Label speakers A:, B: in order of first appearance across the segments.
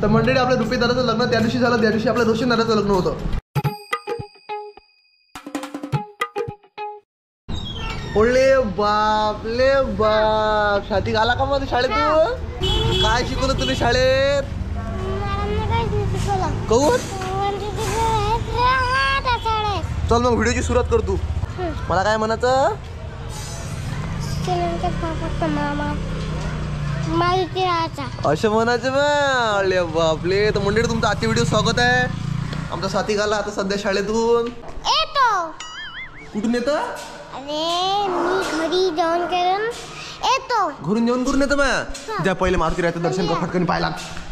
A: तर मंडळी आपल्या रुपये दादाचं लग्न त्या दिवशी झालं, त्या दिवशी आपल्या रोशन दादाचं लग्न होतं. ओले बाप ले बाप, शादी आला का मध्ये शाळेत? तू काय शिकवलं तुला शाळेत? कहून चल मग व्हिडिओची सुरुवात कर तू. मला काय म्हणायचं? असं म्हणायचं मग. अरे बापले. तर मंडळी तुमचं आजचे व्हिडिओ स्वागत आहे. आमचा साथी आला आता सध्या शाळेतून येतो. कुठून येतं?
B: अरे मी घरी जेवण करून येतो.
A: घरून जेवण करून येतो मग. त्या पहिले मारुती राहतं दर्शन कर फटकन पाहिला.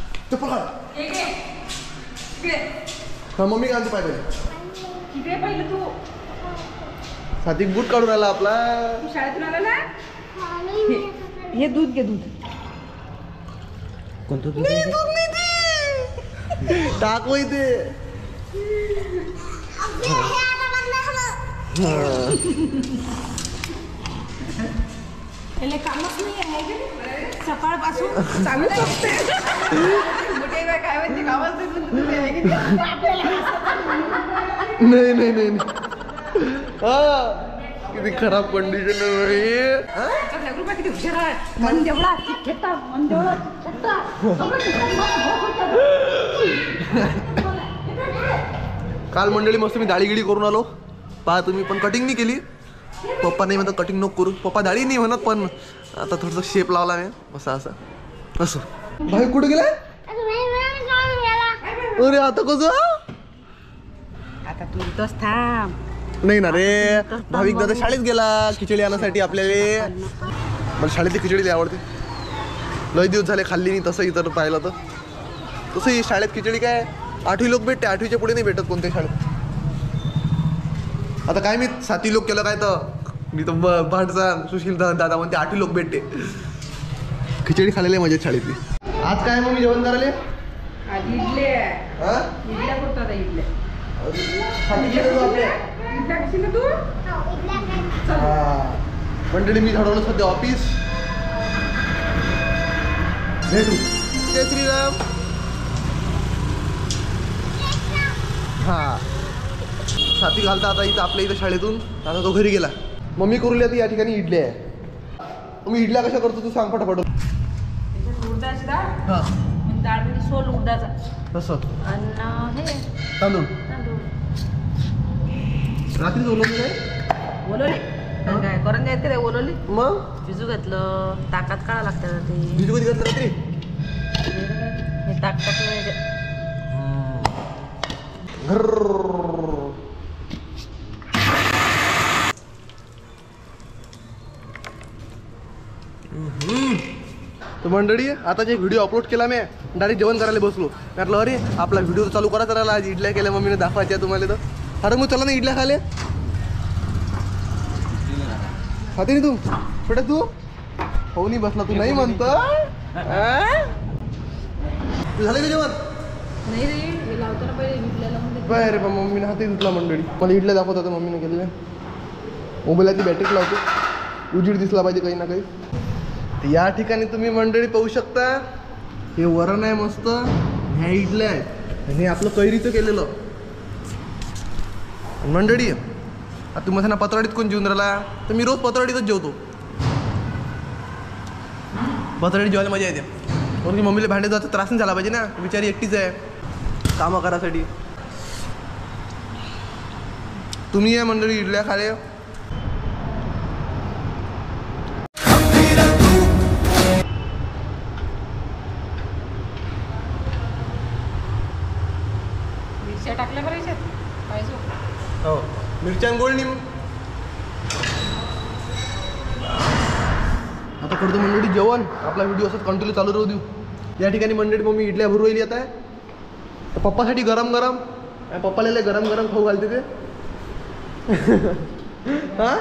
A: हा मम्मी काय पाहिजे
C: पहिले तू
A: साथी बूट काढून आला आपला.
C: शाळेतून आला ना. हे दूध घे. दूध
A: कोणतं दूध? टाक इथे.
C: कामच नाही आहे सकाळपासून चालू असते. काय म्हणते कामच
A: नाही नाही नाही. हा किती खराब कंडिशन आहे.
C: किती हुशार आहे. मन जेवढा खेळता मन जेवढा.
A: काल मंडळी मस्त मी दाढी गिडी करून आलो. पहा तुम्ही पण कटिंग नाही केली. पप्पा नाही म्हणतात कटिंग नको करू. पप्पा दाढी नाही म्हणत पण आता थोडंसं शेप लावला मी असा असा असं. भाई कुठे गेलाय? अरे आता कसं?
C: आता तू इथंच थांब.
A: नाही ना रे. भाविक दादा शाळेत गेला खिचडी आणण्यासाठी आपल्याला. मला शाळेतली खिचडी आवडते. लय दिवस झाले खाल्ली नाही. तसं इतर पाहिलं तर तसं शाळेत खिचडी काय 8वी लोक भेटते. 8वीच्या पुढे नाही भेटत कोणत्या शाळेत. आता काय मी 7वी लोक केलं काय तर मी तर भांडसा सुशील दादा म्हणते 8वी लोक भेटते. खिचडी खाल्लेली आहे माझ्या शाळेतली. आज काय मग मी जेवण करायला?
C: आज इडले. इडल्या करतात. इडल्या तू
A: मंडळी मी ठरवलं सध्या ऑफिस. भेटू. जय श्रीराम. हा साथी घालता आता इथं आपल्या इथं शाळेतून. आता तो घरी गेला. मम्मी करूया ती या ठिकाणी इडल्या आहे. तुम्ही इडल्या कशा करतो तू सांग फटाफट.
C: उडदाची डाळ.
A: हां
C: डाळ म्हणजे सोल उडदाचा.
A: तसं
C: आणि हे
A: तांदूळ रात्रीच ओलवलं काय?
C: ओलवली काय करून द्यायचं रे. ओलवली
A: मग
C: भिजू घातलं. ताकात काढा लागतं ते.
A: भिजू कधी घातलं रात्री?
C: हे ताक टाकलं.
A: तर मंडळी आता जे व्हिडिओ अपलोड केला मी डायरेक्ट जेवण करायला बसलो. म्हटलं अरे आपला व्हिडिओ चालू करायचा राहिला. आज इडल्या केल्या मम्मीने दाखवायच्या तुम्हाला. तर अरे मग चला ना इडल्या खाले. खाते नाही तू छोट्या? तू हो नाही बसला तू नाही म्हणतो. तू झालं का जेवण?
C: नाही रे. हे लावतो ना पहिले इडल्या लावून.
A: बाय रे बा मम्मीने हाती धुतला मंडळी. मला इडल्या दाखवत होता मम्मीने केलेल्या. मोबाईलची बॅटरी लावतो. उजीड दिसला पाहिजे काही ना काही. या ठिकाणी तुम्ही मंडळी पाहू शकता. हे वरण आहे मस्त. ह्या इडल्या आहेत. हे आपलं कैरीचं केलेलं. मंडळी आता तुम्हाला ना पत्राडीत कोण जेवून राहिला? तर मी रोज पत्राडीतच जेवतो. पत्राडीत जेवायला मजा येते. कारण की मम्मीला भांडे जायचा त्रास नाही झाला पाहिजे ना. बिचारी एकटीच आहे कामं करायसाठी. तुम्ही या मंडळी इडल्या खाले.
C: टाकल्या बरं याच्यात पाहिजे.
A: हो मिरच्या गोळणी. आता करतो मंडळी जेवण. आपला व्हिडिओ असंच कंटिन्यू चालू राहू देऊ. या ठिकाणी मंडळी मम्मी इडल्या भरू राहिली आता. तर पप्पासाठी गरम गरम. पप्पाला गरम गरम खाऊ घालते ते. हां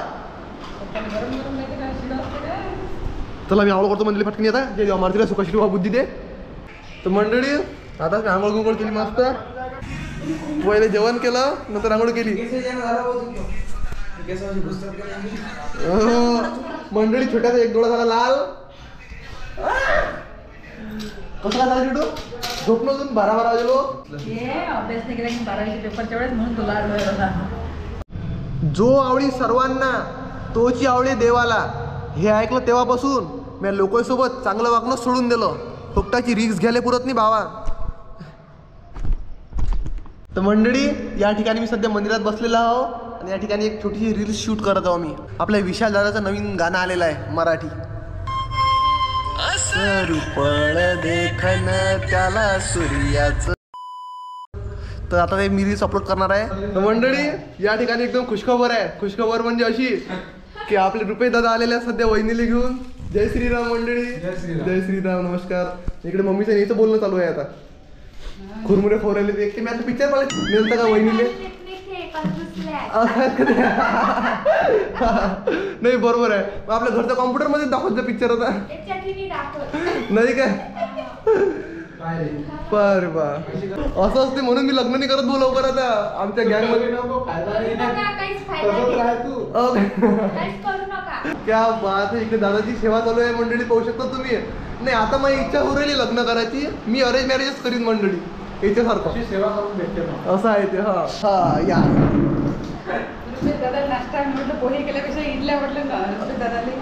A: चला मी आंघोळ करतो मंडळी फटकनी. आता जे मारुतीला सुखाश्री बा बुद्धी दे. तर मंडळी आता आंघोळ गुंघोळ केली मस्त. पहिले जेवण केलं नंतर आंघोळ केली. मंडळी छोट्याचा एक डोळा झाला लाल. कसं काय झालं चिटू? झोप नसून 12 वाजलो.
C: अभ्यास नाही केला की 12वीचे पेपरच्या वेळेस म्हणून तुला आलो.
A: जो आवडी सर्वांना तोची आवडी देवाला, हे ऐकलं तेव्हापासून मी लोकांसोबत चांगलं वागणं सोडून दिलं. फुकटाची रिक्स घ्यायला पुरत नाही भावा. तर मंडळी, या ठिकाणी मी सध्या मंदिरात बसलेला आहो आणि या ठिकाणी एक छोटीशी रील्स शूट करत आहो मी. आपल्या विशाल दादाचं नवीन गाणं आलेलं आहे मराठी. असं रूपळ देखन त्याला सूर्याचं. तर आता ते मी रील्स अपलोड करणार आहे. तर मंडळी, या ठिकाणी एकदम खुशखबर आहे. खुशखबर म्हणजे अशी की आपले रुपये दादा आलेले आहेत सध्या वहिनीला घेऊन. जय श्रीराम मंडळी. जय श्रीराम. नमस्कार. इकडे मम्मीचं यायचं बोलणं चालू आहे आता. खुरमुरे खोरायले ते मी आता पिक्चर मला मिळतं का वहिनीले? नाही बरोबर आहे. आपल्या घरच्या कॉम्प्युटर मध्ये दाखवत पिक्चर आता नाही काय? बर बा असं असते म्हणून मी लग्न नाही करत बोल लवकर आता आमच्या गँग मध्ये. क्या बात आहे. इकडे दादाची सेवा चालू आहे मंडळी, पाहू शकता तुम्ही. नाही आता माझी इच्छा होऊ राहिली लग्न करायची. मी अरेंज मॅरेजच करीन मंडळी याच्यासारखं. सेवा करून भेटते असं आहे ते. हा हा या
C: दादा नाश्ता म्हटलं पोहे केल्यापेक्षा इडल्या म्हटलं दादाले.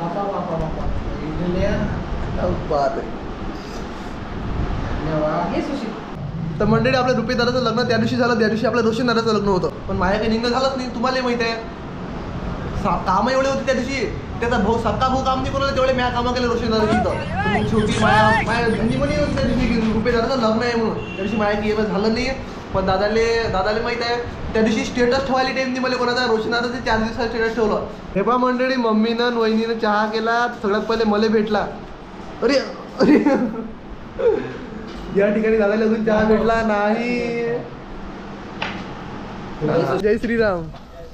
A: बात आहे.
C: हे सुशील.
A: तर मंडळी, आपल्या रुपये दादाचं लग्न त्या दिवशी झालं. त्या दिवशी आपल्या रोशन दादाचं लग्न होतं. पण माझ्या काही निघणं झालंच नाही. तुम्हाला माहित आहे काम एवढे होते त्या दिवशी. त्याचा भाऊ सक्का भाऊ काम नाही कोणाला तेवढे म्या कामं केले रोशन दादा तिथं. शेवटी माझ्या धंदी म्हणे त्या दिवशी रुपये दादाचं लग्न आहे म्हणून. त्या दिवशी माझ्या येणं झालं नाही. पण दादाले माहित आहे त्या दिवशी स्टेटस ठेवायला टाइम नाही मला कोणाचा. रोशन दादा 4 दिवसात स्टेटस ठेवलं. हे पहा मंडळी, मम्मीनं वहिनीनं चहा केला. सगळ्यात पहिले मला भेटला. अरे अरे या ठिकाणी दादाला अजून चहा भेटला नाही. जय श्रीराम.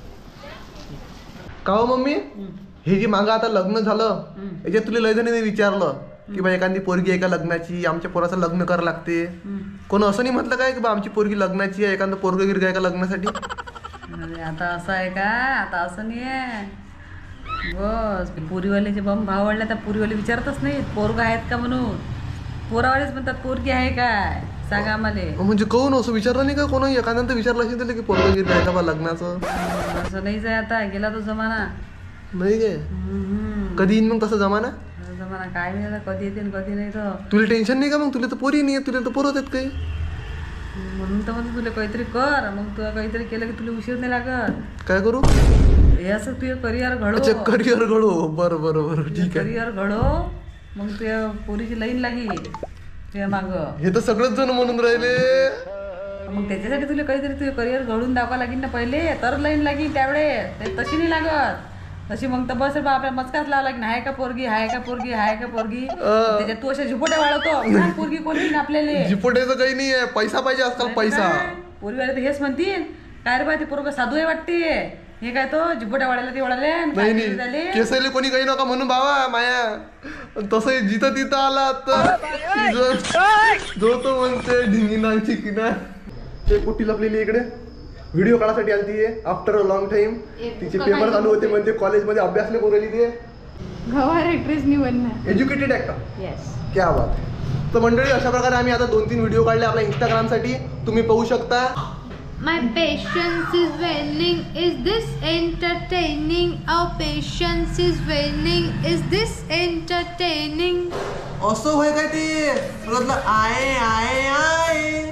A: का हो मम्मी, हे जे मागं आता लग्न झालं याच्यात तुला लय जणांनी विचारलं की बा एखादी पोरगी आहे का लग्नाची, आमच्या पोराचं लग्न करावं लागते. कोण असं नाही म्हटलं काय की बा आमची पोरगी लग्नाची आहे, एखादं पोरग गिरग आहे का लग्नासाठी?
C: आता असं आहे का? आता असं नाही आहे. बस पुरीवाल्याचे बम भाव वाढला तर पुरीवाले विचारतच नाही पोरग आहेत का म्हणून. पोरावालेच म्हणतात पोरगी आहे काय सांगा आम्हाला.
A: म्हणजे कोण असं विचारलं नाही का? कोण एखाद्यानं विचारलं असेल त्याला की पोरग गिरग आहे का बा लग्नाचं?
C: असं नाहीच आहे. आता गेला तो जमाना.
A: नाही काय? कधी येईन मग तसं जमाना?
C: जमाना काय मिळाला, कधी येते कधी नाही. तर
A: तुला टेन्शन नाही का मग? तुला तर पोरी नाही, तुला तर पोरं आहेत काही.
C: म्हणून तर म्हणतो तुला काहीतरी कर. मग तुला काहीतरी केलं की तुला उशीर नाही लागत.
A: काय करू?
C: हे असं तुझं करिअर घडो.
A: अच्छा करिअर घडो. बरं बरं बरं ठीक आहे.
C: करिअर घडो. मग तुझ्या पोरीची लाईन लागी तुझ्या माग.
A: हे तर सगळेच जण म्हणून राहिले.
C: मग त्याच्यासाठी तुला काहीतरी तुझं करिअर घडून दाखवा लागेल ना पहिले, तर लाईन लागेल. त्यावेळे तशी नाही लागत. तशी मग तर बस बा आपल्या मचकाच लावा लागेल. हाय का पोरगी, हाय का पोरगी, हाय का पोरगी. त्याच्यात तू अशा झिपोट्या वाढवतो. पोरगी कोणी आपल्याला
A: झिपोट्याचं काही नाही आहे. पैसा पाहिजे आजकाल, पैसा.
C: पोरीवाले तर हेच म्हणतील काय रे बा ते पोरग साधू आहे वाटते. हे काय तो झिपोट्या वाढायला ते वाढाले
A: नाही. केसले कोणी काही नका म्हणून बाबा माया. तसं जिथं तिथं आला तर जो तो म्हणते ढिंगी नांची किनार. ते कुठे लपलेली इकडे व्हिडिओ काढायसाठी आली ती आफ्टर अ लॉंग टाइम. तिचे पेपर चालू होते म्हणजे कॉलेजमध्ये अभ्यासले करू राहिली. ते
B: गवार एक्ट्रेस नाही बनणार.
A: Educated actor.
B: येस.
A: क्या बात आहे. तर मंडळी, अशा प्रकारे आम्ही आता 2-3 व्हिडिओ काढले आपल्या इंस्टाग्रामसाठी. तुम्ही पाहू शकता.
B: My patience is waning. Is this entertaining? Our patience is waning. Is this entertaining?
A: असं होय काय ते रोजला आए आए आए.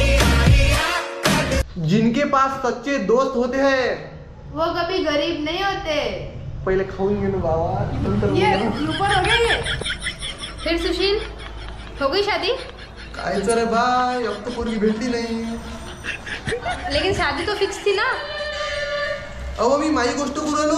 A: जिनके पास सच्चे दोस्त होते हैं
B: वो कभी गरीब नहीं होते.
A: पहिले खाऊन घेऊन बाबा.
B: ये ऊपर हो गया ये. फिर सुशील हो गई शादी?
A: काय रे बाय, अब तो पोरगी भेटली नाही.
B: लेकिन शादी तो फिक्स थी ना.
A: अहो मी माझी गोष्ट करू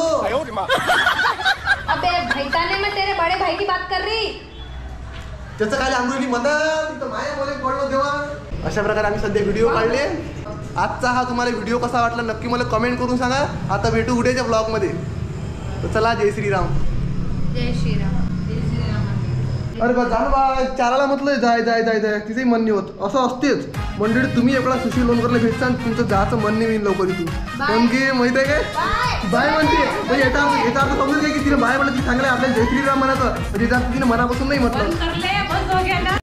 B: अबे भैताने मैं तेरे बड़े भाई की बात कर रही.
A: त्याचं काय अंगुली मदत तिथं माया मला पडलो तेव्हा. अशा प्रकारे आम्ही सध्या व्हिडिओ काढले. आजचा हा तुम्हाला व्हिडिओ कसा वाटला नक्की मला कमेंट करून सांगा. आता भेटू उद्याच्या ब्लॉग मध्ये. तर चला, जय श्रीराम.
B: जय श्रीराम.
A: अरे बा जाण बा, चाराला म्हटलं जाय जाय जाय जाय, तिचंही मन नाही होत. असं असतेच मंडळी. तुम्ही एवढा सुशील लोणकरला भेटता आणि तुमचं जायचं मन नाही लवकर इथून. कारण की माहित आहे काय बाय म्हणते. म्हणजे याचा अर्थ समजून घ्या की तिने बाय म्हटलं ती सांगलं आपल्याला जय श्रीराम म्हणायचं. म्हणजे तिने मनापासून नाही म्हटलं.